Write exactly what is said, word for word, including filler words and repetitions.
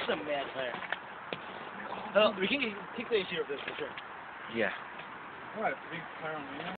Some mad player. Oh, we can kick the issue of this for sure. Yeah. What? Big player on the